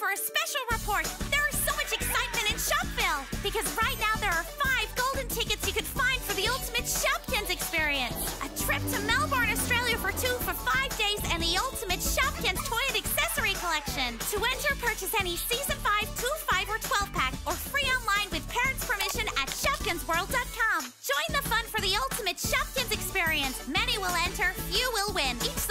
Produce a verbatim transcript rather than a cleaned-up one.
for a special report. There is so much excitement in Shopville because right now there are five golden tickets you could find for the ultimate Shopkins experience. A trip to Melbourne, Australia for two for five days and the ultimate Shopkins toy and accessory collection. To enter, purchase any Season five, two, five, or twelve pack or free online with parents' permission at shopkins world dot com. Join the fun for the ultimate Shopkins experience. Many will enter, few will win. Each